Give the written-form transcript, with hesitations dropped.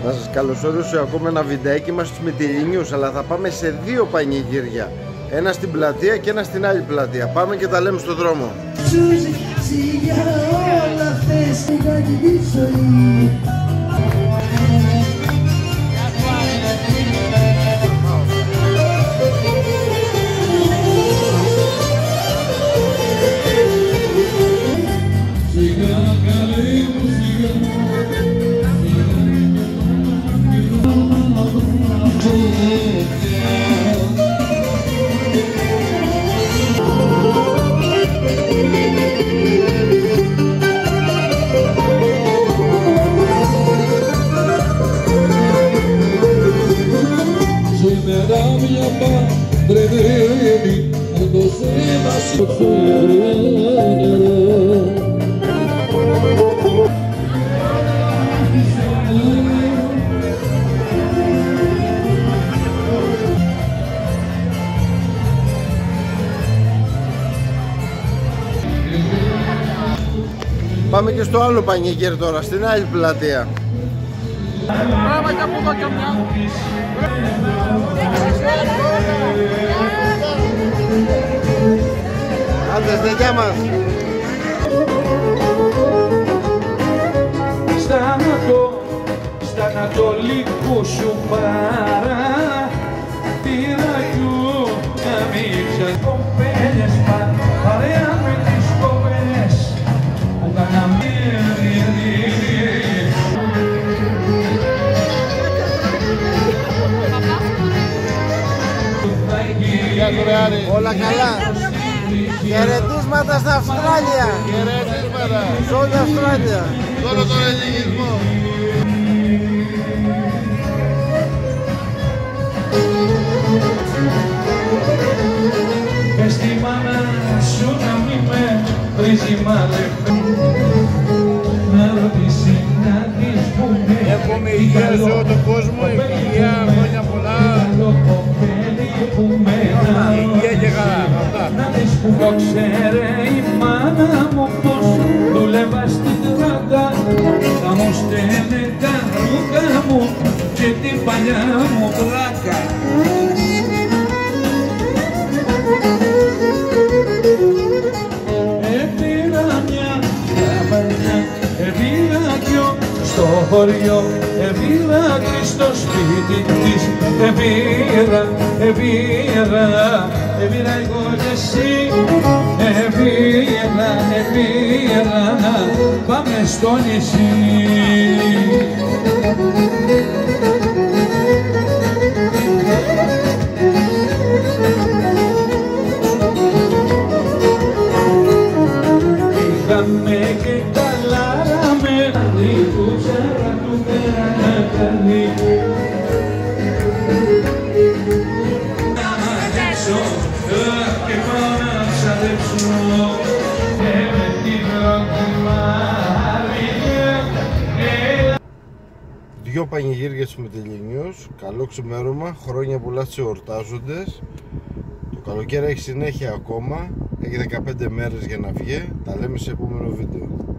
Να σας καλωσορίσω ακόμα ένα βιντεάκι μας στους Μυτιληνιούς, αλλά θα πάμε σε δύο πανηγύρια. Ένα στην πλατεία και ένα στην άλλη πλατεία. Πάμε και τα λέμε στο δρόμο. Πάμε και στο άλλο πανηγύρι τώρα, στην άλλη πλατεία. Πάμε και από εδώ και μια. Άντε, στεγιά μας. Στα ανατολικού σου παρατηραγιού να μην ξακοπέλες παρέα με τις κοπέλες που κάναμε. Όλα καλά. Χαιρετίσματα στα Αυστράλια. Χαιρετίσματα. Σε όλη Αυστράλια. Σε όλο τον ελληνισμό. Πες τη μάνα σου να μην με βρίζει μάλλον. Να ρωτήσει να δεις που με. Εύχομαι υγεία σε όλο τον κόσμο, υγεία, χρόνια πολλά. Υγεία και καλά. Να δεις που το ξέρε η μάνα μου πως δούλευα στην τράγκα. Θα μου στέλνε τα ρούχα μου και την παλιά μου πλάκα. Έπειρα μια καμπανιά, έπειρα δυο στο χωριό, έπειρα τρεις στο σπίτι της, έπειρα εγώ και εσύ, έπειρα πάμε στο νησί. Πήγαμε και καλάραμε, λίγο ψάρα του πέρα καλή. Να μαζέψω και πάω να ψαρέψω και με την πρώτη μαρία. Δυο πανηγύρια στους Μυτιληνιούς. Καλό ξημέρωμα, χρόνια πολλά στους εορτάζοντες. Το καλοκαίρι έχει συνέχεια ακόμα. Έχει 15 μέρες για να βγει. Τα λέμε σε επόμενο βίντεο.